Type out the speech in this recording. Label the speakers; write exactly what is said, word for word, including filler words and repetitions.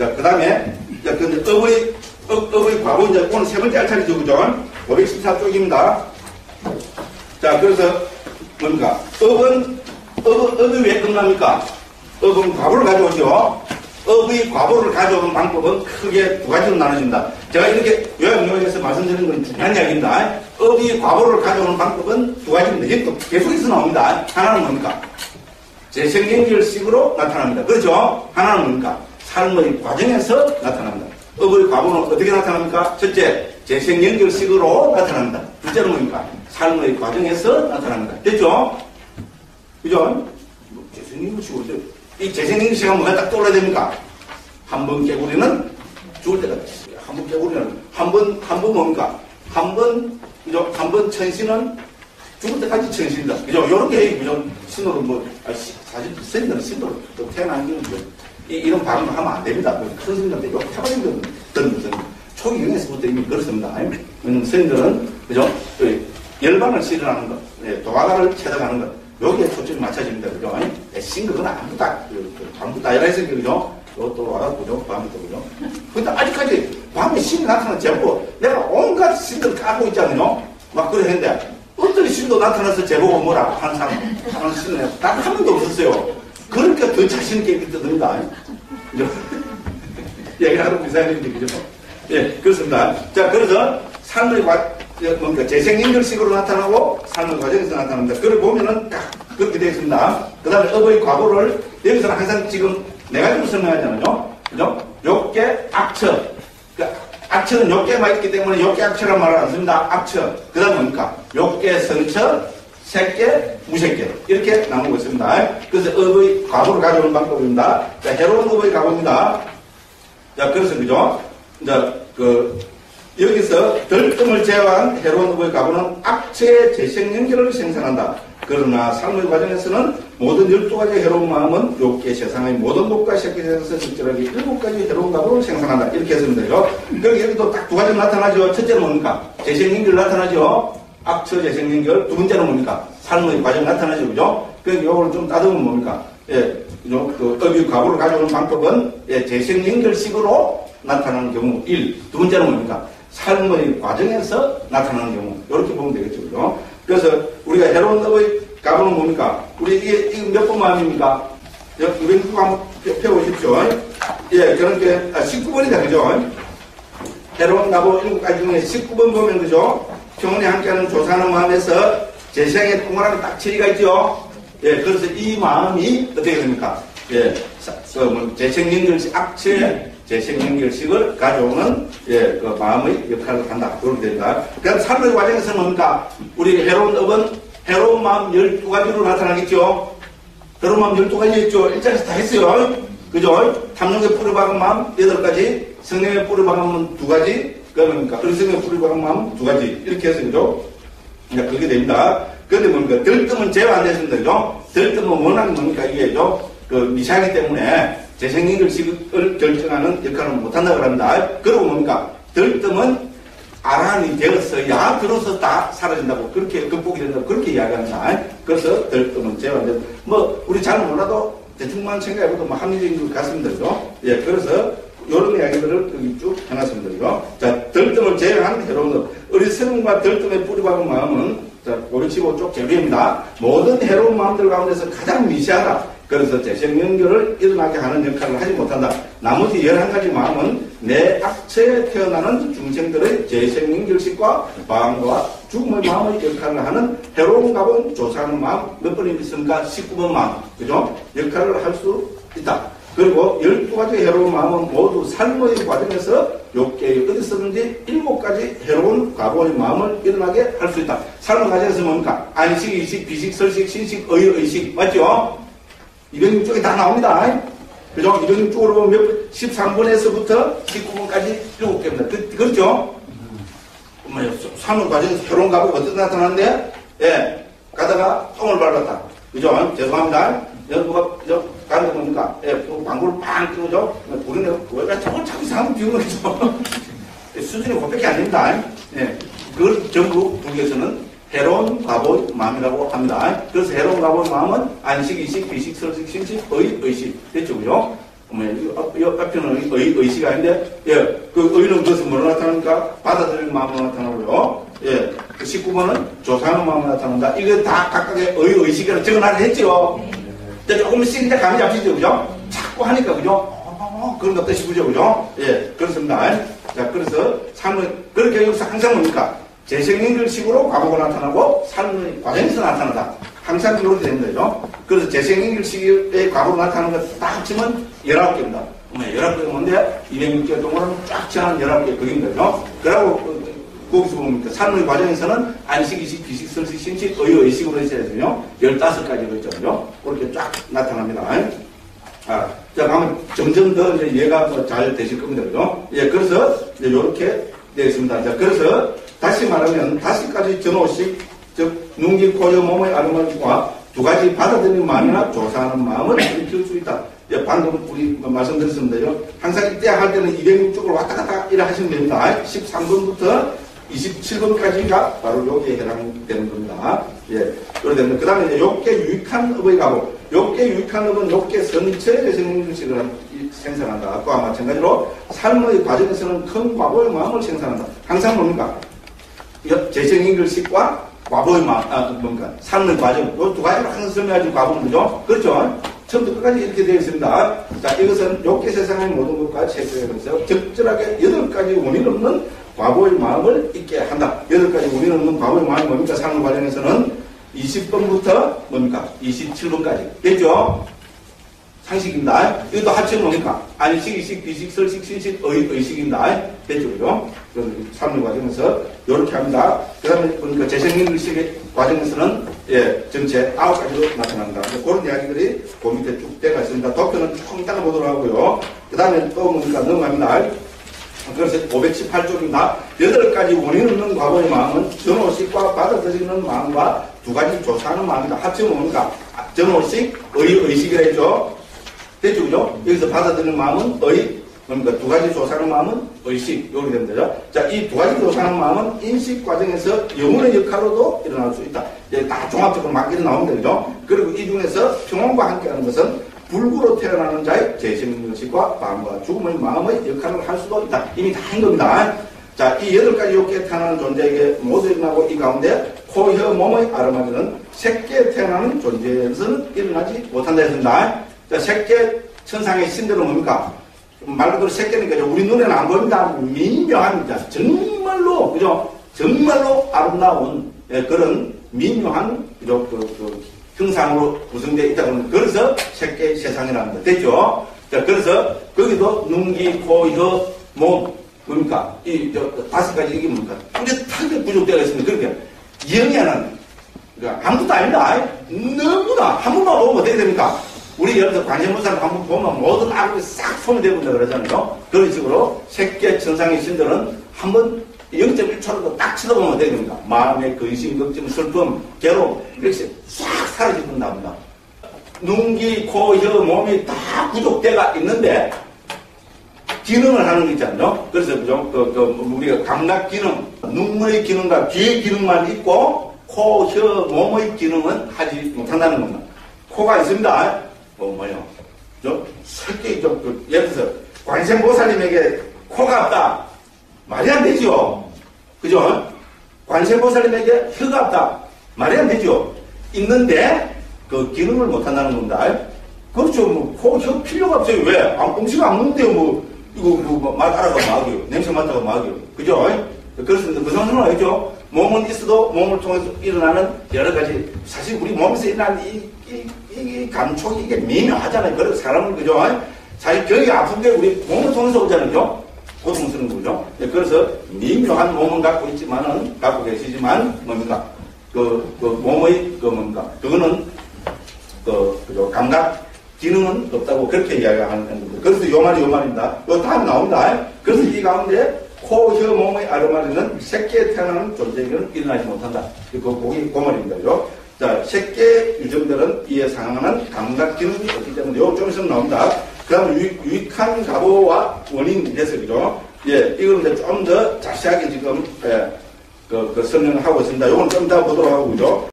Speaker 1: 자, 그 다음에, 자, 근데 업의, 업, 업의 과거, 이제 오늘 세 번째 알차리죠, 그죠? 오백십사 쪽입니다. 자, 그래서, 뭡니까? 업은, 업, 업이 왜 끝납니까? 업은 과거를 가져오죠. 업의 과거를 가져오는 방법은 크게 두 가지로 나눠진다. 제가 이렇게 요약요약해서 말씀드리는 건 중요한 이야기입니다. 업의 과거를 가져오는 방법은 두 가지입니다. 이게 또 계속해서 나옵니다. 하나는 뭡니까? 재생연결식으로 나타납니다. 그렇죠? 하나는 뭡니까? 삶의 과정에서 나타납니다. 업의 과거는 어떻게 나타납니까? 첫째, 재생연결식으로 나타납니다. 둘째는 뭡니까? 삶의 과정에서 나타납니다. 됐죠? 그죠? 재생연결식으로. 이 재생연결식은 뭐가 딱 떠올라야 됩니까? 한 번 깨구리는 죽을 때가 됐어요. 한 번 깨구리는, 한 번, 한 번 뭡니까? 한 번, 그죠? 한 번 천신은 죽을 때까지 천신이다. 그죠? 요런 게, 그죠? 신호로 뭐, 아, 시, 사실, 선생님들은 신호로 또 태어난 게, 이, 이런 발언을 하면 안 됩니다. 큰 선생님들한테 욕 해버리는 무슨 초기 영에서부터 이미 그렇습니다. 왜냐면 선생님들은, 그죠? 그 열방을 실현하는 것, 예, 도화가를 체득하는 것, 여기에 초점이 맞춰집니다. 그죠? 애신 그건 아무도 다, 그, 그, 아무도 다 열어있어요. 그죠? 또 와갖고, 그죠? 밤에 또, 그죠? 근데 아직까지 밤에 신이 나타나는 제보, 내가 온갖 신들을 까고 있잖아요? 막 그래 했는데, 어떤 신도 나타나서 제보가 뭐라 하는 사람, 하는 신은 딱 한 번도 없었어요. 그러니까 더 자신있게 이렇게 뜯습니다. 그죠? 얘기를 하는 이상인데, 그죠? 예, 그렇습니다. 자, 그래서 삶의 과, 뭡니까? 재생연결식으로 나타나고 삶의 과정에서 나타납니다. 그걸 보면은 딱 그렇게 되어 있습니다. 그 다음에 업의 과거를 여기서는 항상 지금 네 가지로 설명하잖아요. 그죠? 욕계, 악처. 그러니까 악처는 욕계만 있기 때문에 욕계, 악처란 말을 안 씁니다. 악처. 그 다음에 뭡니까? 욕계, 성처, 색계, 무색계. 이렇게 나누고 있습니다. 그래서 업의 과거를 가져오는 방법입니다. 자, 해로운 업의 과거입니다. 자, 그래서 그죠? 이제 그 여기서 덜뜸을 제외한 해로운 업의 과거는 악체의 재생연결을 생산한다. 그러나 삶의 과정에서는 모든 열두 가지 해로운 마음은 욕계 세상의 모든 독과 색계에서 적절하게 일곱 가지 해로운 과거를 생산한다. 이렇게 했습니다. 여기, 여기도 딱 두 가지 나타나죠. 첫째는 뭡니까? 재생연결 나타나죠. 악처 재생연결. 두 번째는 뭡니까? 삶의 과정 나타나죠. 그죠? 그래서 요걸 좀 따르면 뭡니까? 예, 그죠? 그 업의 과거를 가져오는 방법은 예, 재생연결식으로 나타나는 경우 일. 두 번째는 뭡니까? 삶의 과정에서 나타나는 경우. 이렇게 보면 되겠죠. 그죠? 그래서 우리가 해로운 업의 과거는 뭡니까? 우리 이게, 이게 몇 번 마음입니까? 이번 거 한번 펴보십시오. 예, 그러니까, 아, 십구 번이다. 그죠? 해로운 과거 일곱 가지 중에 십구 번 보면, 그죠? 평온에 함께하는 조사하는 마음에서 재생의 동그라미 딱 처리가 있죠? 예, 그래서 이 마음이 어떻게 됩니까? 예, 그, 뭐, 재생연결식, 악체, 재생연결식을 가져오는, 예, 그 마음의 역할을 한다. 그렇게 됩니다. 그럼 삶의 과정에서는 뭡니까? 우리 해로운 업은 해로운 마음 열두 가지로 나타나겠죠? 해로운 마음 열두 가지 있죠? 일장에서 다 했어요. 그죠? 탐욕에 뿌려박은 마음 여덟 가지, 성령에 뿌려박은 마음 두 가지, 그러니까 의성에 뿌려박은 마음 두 가지. 이렇게 해서, 그죠? 그러니까 그렇게 됩니다. 그런데 뭡니까? 덜뜸은 제외 안 됐습니다. 그죠? 덜뜸은 워낙 뭡니까? 이게, 그죠? 그 미샤기 때문에 재생연결식을 결정하는 역할을 못한다고 합니다. 그리고 뭡니까? 덜뜸은 아란이 되었어야 들어서 다 사라진다고, 그렇게 극복이 된다고, 그렇게 이야기합니다. 그래서 덜뜸은 제외 안 된다. 뭐, 우리 잘 몰라도 대충만 생각해봐도 뭐 합리적인 것 같습니다. 그죠? 예, 그래서 이런 이야기들을 여기 쭉 해놨습니다. 그죠? 자, 덜뜸을 제외한 해로운 업. 어리석음과 덜뜸에 뿌리박은 마음은, 자, 오백십오 쪽 제비입니다. 모든 해로운 마음들 가운데서 가장 미시하다. 그래서 재생연결을 일어나게 하는 역할을 하지 못한다. 나머지 열한 가지 마음은 내 악체에 태어나는 중생들의 재생연결식과 방과 죽음의 마음의 역할을 하는 해로운 가본 조사하는 마음 몇 번이 있습니까? 십구 번 마음. 그죠? 역할을 할 수 있다. 그리고 열두 가지 해로운 마음은 모두 삶의 과정에서 욕계에 어디서든지 일곱 가지 해로운 과거의 마음을 일어나게 할 수 있다. 삶의 과정에서 뭡니까? 안식, 이식, 비식, 설식, 신식, 의, 의식. 맞죠? 이백육 쪽에 다 나옵니다. 그죠? 이백육 쪽으로 보면 몇 번? 십삼 번에서부터 십구 번까지 일곱 개입니다. 그, 그렇죠? 뭐야, 삶의 과정에서 해로운 과거가 어떻게 나타나는데? 예. 가다가 똥을 밟았다. 그죠? 죄송합니다. 여러분가, 그죠? 가는 거 뭡니까? 예, 광고를 빵 띄우죠? 우리는 왜 저걸 자꾸 이상한 비우는 거죠? 수준이 그것밖에 안 됩니다. 예. 그걸 전부 불교에서는 해로운 과보의 마음이라고 합니다. 그래서 해로운 과보의 마음은 안식, 이식, 비식, 설식, 신식, 의, 의식. 됐죠, 그죠? 뭐, 이 앞에는 의, 의시가 아닌데, 예, 그 의는 그것은 뭐로 나타납니까? 받아들이는 마음으로 나타나고요. 예, 그 십구 번은 조사하는 마음으로 나타난다. 이거 다 각각의 의, 의식을 적어놔야 했죠. 네. 조금씩 이제 감이 잡히죠, 그죠? 자꾸 하니까, 그죠? 어, 그런 것도 싶으죠, 그죠? 예, 그렇습니다. 자, 그래서 삶은, 그렇게 여기서 항상 뭡니까? 재생연결식으로 과거가 나타나고 삶의 과정에서 나타나다. 항상 그렇게 됩니다, 그죠? 그래서 재생연결식의 과거가 나타나는 것 딱 합치면 열아홉 개입니다. 열아홉 개가 뭔데? 이백육 개 동안은 쫙 지난 열아홉 개 그긴 거죠. 그러고, 거기서 보면 삶의 과정에서는 안식, 이식, 비식, 설식, 신식, 의, 의식으로 했어야죠. 열다섯 가지로 있죠. 그렇게 쫙 나타납니다. 아, 자, 그러면 점점 더 이제 이해가 뭐 잘 되실 겁니다. 그죠? 예, 그래서 이제 이렇게 되어 있습니다. 자, 그래서 다시 말하면 다섯 가지 전호식, 즉, 눈기, 코, 여, 몸의 아름다움과 두 가지 받아들이는 마음이나 조사하는 마음을 일으킬 수 있다. 예, 방금 우리 말씀드렸습니다요. 항상 이때 할 때는 이백육 쪽으로 왔다 갔다 이래 하시면 됩니다. 십삼 번부터 이십칠 번까지가 바로 여기에 해당되는 겁니다. 예, 그러면 그 다음에 이제 욕계 유익한 업의 가보. 욕계 유익한 업은 욕계 선체의 재생연결식을 생산한다. 그와 마찬가지로 삶의 과정에서는 큰 과보의 마음을 생산한다. 항상 뭡니까? 재생연결식과 과보의 마음, 아, 뭔가, 삶의 과정. 요 두 가지로 항상 설명하지 과보는 거죠? 그렇죠? 처음부터 끝까지 이렇게 되어 있습니다. 자, 이것은 욕계 세상의 모든 것과 체크해서 적절하게 여덟 가지 원인 없는 과보의 마음을 있게 한다. 여덟 가지 원인 없는 과보의 마음이 뭡니까? 삶의 과정에서는 이십 번부터 뭡니까? 이십칠 번까지. 됐죠? 상식입니다. 이것도 합치면 뭡니까? 안식, 이식, 비식, 설식, 신식, 의, 의식입니다. 됐죠? 그죠? 삶의 과정에서 이렇게 합니다. 그 다음에 보니까 재생연결식의 과정에서는 예, 전체 아홉 가지로 나타납니다. 그런 이야기들이 그 밑에 쭉 되어 있습니다. 도표는 조금 이따가 보도록 하고요. 그 다음에 또 뭡니까? 넘어갑니다. 그래서 오백십팔 쪽입니다. 여덟 가지 원인 없는 과거의 마음은 전호식과 받아들이는 마음과 두 가지 조사하는 마음이다. 합치면 뭡니까? 전호식, 의, 의식이라 했죠. 됐죠, 그죠? 여기서 받아들이는 마음은 의, 뭡니까? 두 가지 조사하는 마음은 의식. 이렇게 됩니다. 자, 이 두 가지 조사하는 마음은 인식 과정에서 영혼의 역할로도 일어날 수 있다. 이제 다 종합적으로 막 일어나오는데, 그죠? 그리고 이 중에서 평온과 함께하는 것은 불구로 태어나는 자의 재생연결식과 마음과 죽음의 마음의 역할을 할 수도 있다. 이미 다 한 겁니다. 자, 이 여덟 가지 욕계에 태어나는 존재에게 모두 일어나고 이 가운데 코, 혀, 몸의 아름다움은 새끼에 태어나는 존재에서는 일어나지 못한다 했습니다. 자, 새끼 천상의 신들은 뭡니까? 말 그대로 새끼니까 우리 눈에는 안 보입니다. 미묘합니다. 정말로, 그죠? 정말로 아름다운 예, 그런 미묘한, 그죠? 그, 그, 형상으로 구성되어 있다고 합니다. 그래서 새끼 세상이라는 합니다. 됐죠? 자, 그래서 거기도 눈, 귀, 코, 혀, 몸, 뭡니까? 이, 저, 다섯 가지 이게 뭡니까? 뚜렷하게 부족되어 있습니다. 그러니까, 영에는, 그러니까 아무것도 아닙니다. 너무나, 한 번만 보면 어떻게 됩니까? 우리 예를 들어 관세음보살을 한 번 보면 모든 악을 싹 소멸되어본다 그러잖아요. 그런 식으로 새끼 천상의 신들은 한 번 영 점 일 초라도 딱 쳐다보면 어떻게 됩니까? 마음의 근심, 걱정, 슬픔, 괴로움, 이렇게 싹 사라지는다 합니다. 눈, 귀, 코, 혀, 몸이 다 부족대가 있는데, 기능을 하는 게 있잖아요. 그래서, 그죠? 그, 그, 우리가 감각 기능, 눈의 기능과 귀의 기능만 있고, 코, 혀, 몸의 기능은 하지 못한다는 겁니다. 코가 있습니다. 뭐, 뭐요? 저, 설계, 저, 그, 예를 들어서, 관세음보살님에게 코가 없다. 말이 안 되죠. 그죠? 관세음보살님에게 혀가 없다. 말이 안 되죠. 있는데, 그 기능을 못한다는 겁니다. 그렇죠. 뭐, 코, 혀 필요가 없어요. 왜? 아, 음식 안 먹는데요. 뭐, 이거, 뭐, 말 알아가 막이요. 냄새 맡아가 막이요. 그죠? 그렇습니다. 그 정도는 알죠? 몸은 있어도 몸을 통해서 일어나는 여러 가지, 사실 우리 몸에서 일어나는 이, 이, 이 감촉이 이게 미묘하잖아요. 그래서 사람은, 그죠? 사실 병이 아픈 게 우리 몸을 통해서 오잖아요. 고통스러운 거죠. 그래서 미묘한 몸은 갖고 있지만은, 갖고 계시지만, 뭡니까? 그, 그 몸의, 그 뭡니까? 그거는, 그, 그죠? 감각 기능은 없다고 그렇게 이야기하는 겁니다. 그래서 요 말이 요 말입니다. 요 다음 나옵니다. 그래서 이 가운데 코, 혀, 몸의 아르마리는 새끼에 태어나는 존재에게는 일어나지 못한다. 그, 그게 그 말입니다. 자, 새끼 유정들은 이에 상응하는 감각 기능이 없기 때문에 요 좀 있으면 나옵니다. 그 다음에 유익, 유익한 가보와 원인 해석이죠. 예, 이거는 이제 좀 더 자세하게 지금, 예, 그, 그 설명을 하고 있습니다. 요건 좀 이따 보도록 하고, 그죠?